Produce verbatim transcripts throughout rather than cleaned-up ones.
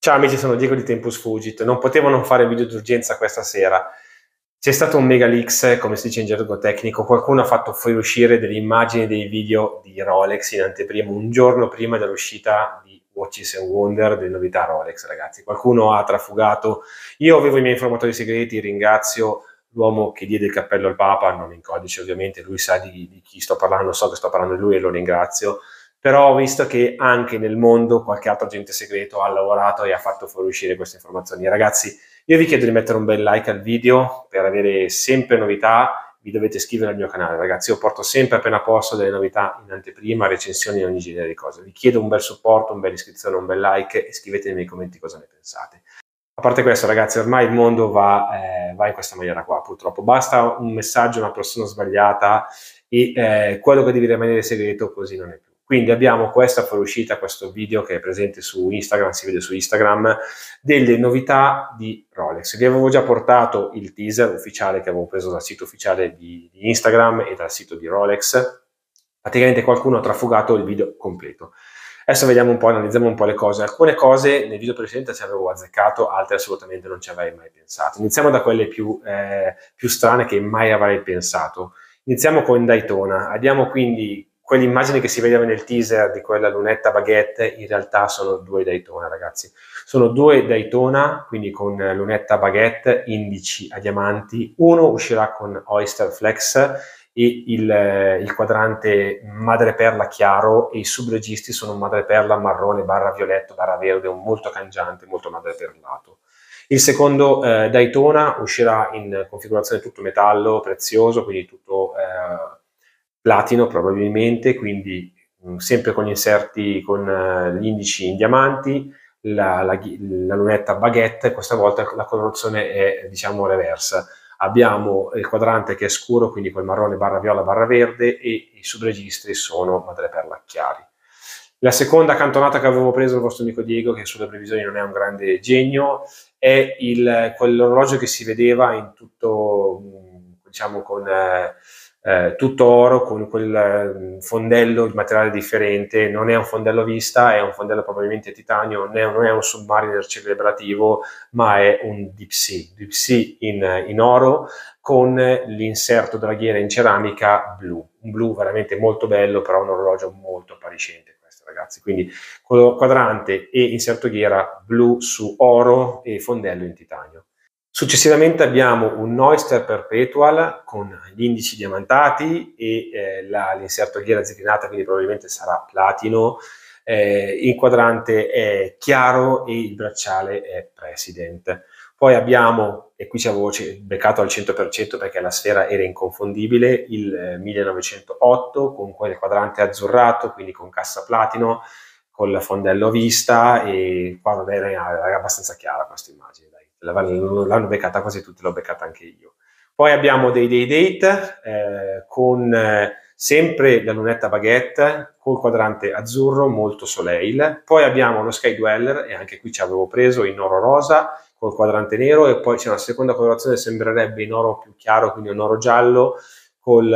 Ciao amici, sono Diego di Tempus Fugit. Non potevo non fare video d'urgenza questa sera. C'è stato un mega leaks, come si dice in gergo tecnico. Qualcuno ha fatto fuoriuscire delle immagini e dei video di Rolex in anteprima, un giorno prima dell'uscita di Watches and Wonder, delle novità Rolex, ragazzi. Qualcuno ha trafugato. Io avevo i miei informatori segreti, ringrazio l'uomo che diede il cappello al Papa, non in codice ovviamente, lui sa di, di chi sto parlando, so che sto parlando di lui e lo ringrazio. Però ho visto che anche nel mondo qualche altro agente segreto ha lavorato e ha fatto fuoriuscire queste informazioni. Ragazzi, io vi chiedo di mettere un bel like al video per avere sempre novità. Vi dovete iscrivere al mio canale, ragazzi. Io porto sempre appena posso delle novità in anteprima, recensioni in ogni genere di cose. Vi chiedo un bel supporto, un bel iscrizione, un bel like e scrivetemi nei commenti cosa ne pensate. A parte questo, ragazzi, ormai il mondo va, eh, va in questa maniera qua, purtroppo. Basta un messaggio a una persona sbagliata e eh, quello che devi rimanere segreto così non è più. Quindi abbiamo questa fuoriuscita, questo video che è presente su Instagram, si vede su Instagram, delle novità di Rolex. Vi avevo già portato il teaser ufficiale che avevo preso dal sito ufficiale di, di Instagram e dal sito di Rolex. Praticamente qualcuno ha trafugato il video completo. Adesso vediamo un po', analizziamo un po' le cose. Alcune cose nel video precedente ci avevo azzeccato, altre assolutamente non ci avrei mai pensato. Iniziamo da quelle più, eh, più strane che mai avrei pensato. Iniziamo con Daytona. Abbiamo quindi quell'immagine che si vedeva nel teaser di quella lunetta baguette, in realtà sono due Daytona, ragazzi. Sono due Daytona, quindi con lunetta baguette, indici a diamanti. Uno uscirà con Oyster Flex e il, il quadrante madreperla chiaro e i subregistri sono madreperla marrone barra violetto barra verde, un molto cangiante, molto madreperlato. Il secondo eh, Daytona uscirà in configurazione tutto metallo prezioso, quindi tutto eh, platino probabilmente, quindi mh, sempre con gli inserti con uh, gli indici in diamanti, la, la, la lunetta baguette, questa volta la colorazione è diciamo reversa. Abbiamo il quadrante che è scuro, quindi quel marrone barra viola barra verde, e i subregistri sono madreperla chiari. La seconda cantonata che avevo preso il vostro amico Diego, che sulle previsioni non è un grande genio, è il, quell'orologio che si vedeva in tutto, diciamo, con eh, eh, tutto oro, con quel eh, fondello di materiale differente. Non è un fondello a vista, è un fondello probabilmente titanio, non è, non è un Submariner celebrativo, ma è un Deep Sea, Deep Sea in, in oro, con l'inserto della ghiera in ceramica blu, un blu veramente molto bello, però un orologio molto appariscente questo, ragazzi. Quindi quadrante e inserto ghiera blu su oro e fondello in titanio. Successivamente abbiamo un Oyster Perpetual con gli indici diamantati e eh, l'inserto ghiera zigrinata, quindi probabilmente sarà platino. Eh, il quadrante è chiaro e il bracciale è President. Poi abbiamo, e qui ci avevo beccato al cento per cento perché la sfera era inconfondibile, il eh, millenovecentootto con quel quadrante azzurrato, quindi con cassa platino, col fondello vista, e qua vabbè, era abbastanza chiara questa immagine. L'hanno beccata quasi tutti, l'ho beccata anche io. Poi abbiamo dei day date eh, con eh, sempre la lunetta baguette col quadrante azzurro molto soleil. Poi abbiamo lo Sky Dweller, e anche qui ci avevo preso in oro rosa col quadrante nero, e poi c'è una seconda colorazione, sembrerebbe in oro più chiaro, quindi un oro giallo col,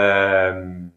eh,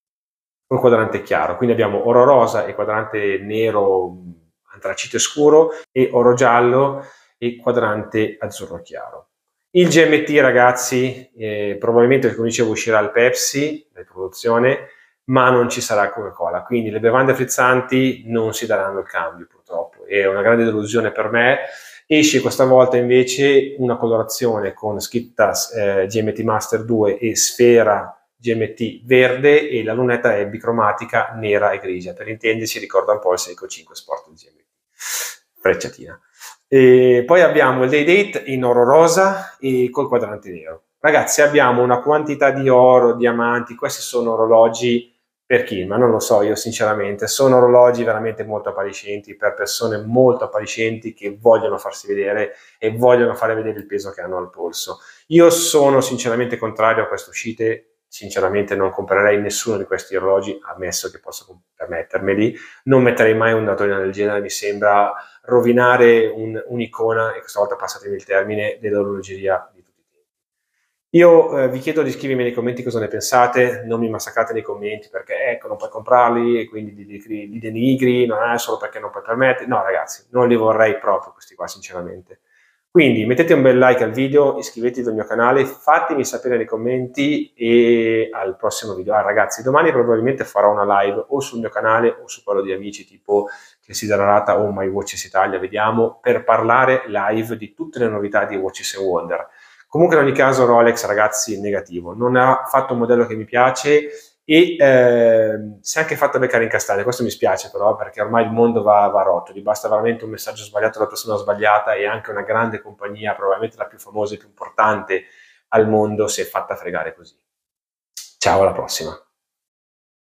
col quadrante chiaro. Quindi abbiamo oro rosa e quadrante nero antracite scuro, e oro giallo e quadrante azzurro chiaro. Il G M T, ragazzi, eh, probabilmente, come dicevo, uscirà il Pepsi, la produzione, ma non ci sarà Coca-Cola, quindi le bevande frizzanti non si daranno il cambio, purtroppo. È una grande delusione per me. Esce questa volta invece una colorazione con scritta eh, G M T Master due e sfera G M T verde, e la lunetta è bicromatica nera e grigia. Per intenderci, ricorda un po' il Seiko cinque Sport G M T. Frecciatina. E poi abbiamo il day date in oro rosa e col quadrante nero. Ragazzi, abbiamo una quantità di oro, diamanti. Questi sono orologi per chi? Ma non lo so, io sinceramente. Sono orologi veramente molto appariscenti per persone molto appariscenti che vogliono farsi vedere e vogliono fare vedere il peso che hanno al polso. Io sono sinceramente contrario a queste uscite. Sinceramente non comprerei nessuno di questi orologi, ammesso che posso permettermeli. Non metterei mai un datorino del genere, mi sembra rovinare un'icona, un e questa volta passatemi il termine, dell'orologeria di tutti i tempi. Io eh, vi chiedo di scrivermi nei commenti cosa ne pensate, non mi massacrate nei commenti perché ecco non puoi comprarli e quindi li, li, li denigri, non è solo perché non puoi permettere. No ragazzi, non li vorrei proprio questi qua sinceramente. Quindi mettete un bel like al video, iscrivetevi al mio canale, fatemi sapere nei commenti e al prossimo video. Ah ragazzi, domani probabilmente farò una live o sul mio canale o su quello di amici tipo Clesiderata o My Watches Italia, vediamo, per parlare live di tutte le novità di Watches and Wonder. Comunque in ogni caso Rolex ragazzi negativo, non ha fatto un modello che mi piace e eh, si è anche fatta beccare in castagna, questo mi spiace però perché ormai il mondo va, va rotto, gli basta veramente un messaggio sbagliato dalla persona sbagliata e anche una grande compagnia, probabilmente la più famosa e più importante al mondo, si è fatta fregare così. Ciao, alla prossima.